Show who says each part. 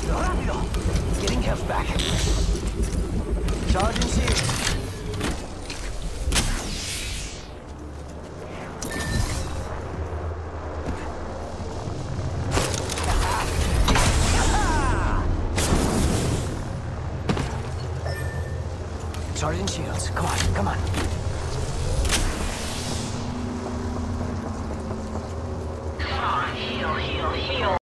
Speaker 1: Rápido, rápido. Getting health back. Charging shields. Charging shields. Come on, come on.
Speaker 2: Come on, heal, heal, heal.